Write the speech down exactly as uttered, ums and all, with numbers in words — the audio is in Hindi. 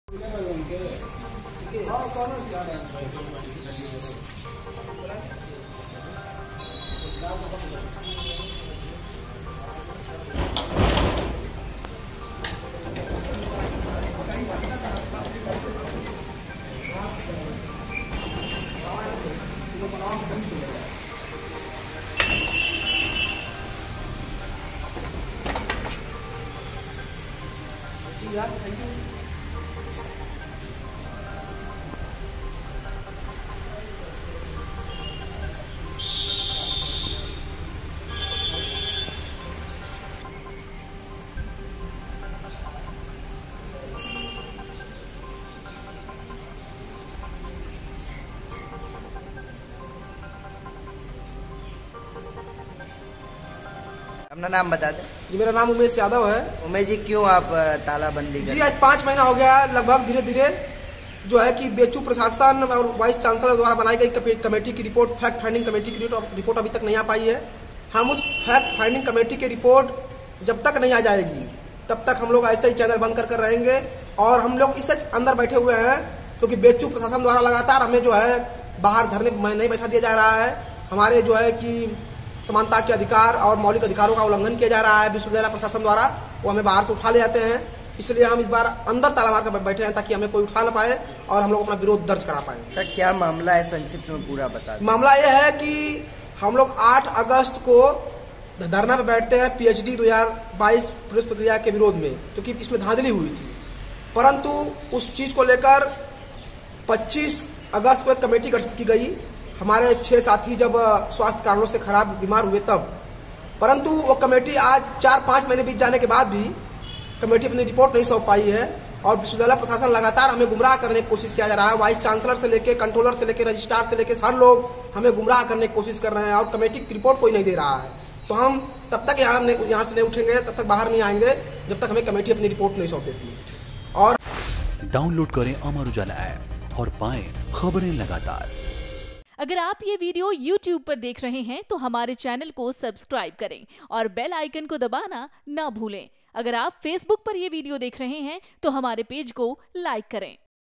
यार थैंक यू। अपना नाम बता दें। जी मेरा नाम उमेश यादव है। उमेश जी, क्यों आप तालाबंदी जी आज पाँच महीना हो गया लगभग, धीरे धीरे जो है कि बेचू प्रशासन और वाइस चांसलर द्वारा बनाई गई कमेटी की रिपोर्ट, फैक्ट फाइंडिंग कमेटी की रिपोर्ट अभी तक नहीं आ पाई है। हम उस फैक्ट फाइंडिंग कमेटी की रिपोर्ट जब तक नहीं आ जाएगी तब तक हम लोग ऐसे ही चैनल बंद कर कर रहेंगे। और हम लोग इससे अंदर बैठे हुए हैं क्योंकि बेचू प्रशासन द्वारा लगातार हमें जो है बाहर धरने में नहीं बैठा दिया जा रहा है। हमारे जो है कि समानता के अधिकार और मौलिक अधिकारों का उल्लंघन किया जा रहा है विश्वविद्यालय प्रशासन द्वारा, वो हमें बाहर से उठा ले जाते हैं। इसलिए हम इस बार अंदर ताला मार कर बैठे हैं ताकि हमें कोई उठा ना पाए और हम लोग अपना विरोध दर्ज करा पाए। सर क्या मामला है, संक्षिप्त में पूरा बता दें। मामला यह है कि हम लोग आठ अगस्त को धरना पे बैठते हैं पीएचडी दो हजार बाईस प्रवेश प्रक्रिया के विरोध में, क्योंकि इसमें धांधली हुई थी। परंतु उस चीज को लेकर पच्चीस अगस्त को एक कमेटी गठित की गई। हमारे छह साथी जब स्वास्थ्य कारणों से खराब बीमार हुए तब, परंतु वो कमेटी आज चार पांच महीने बीत जाने के बाद भी कमेटी अपनी रिपोर्ट नहीं सौंप पाई है। और विश्वविद्यालय प्रशासन लगातार हमें गुमराह करने की कोशिश किया जा रहा है। वाइस चांसलर से लेके कंट्रोलर से लेके रजिस्ट्रार से लेके हर लोग हमें गुमराह करने की कोशिश कर रहे हैं और कमेटी की रिपोर्ट कोई नहीं दे रहा है। तो हम तब तक यहाँ यहाँ से नहीं उठेंगे, तब तक बाहर नहीं आएंगे जब तक हमें कमेटी अपनी रिपोर्ट नहीं सौंप देती। और डाउनलोड करें अमर उजाला ऐप और पाएं खबरें लगातार। अगर आप ये वीडियो यूट्यूब पर देख रहे हैं तो हमारे चैनल को सब्सक्राइब करें और बेल आइकन को दबाना ना भूलें। अगर आप फेसबुक पर ये वीडियो देख रहे हैं तो हमारे पेज को लाइक करें।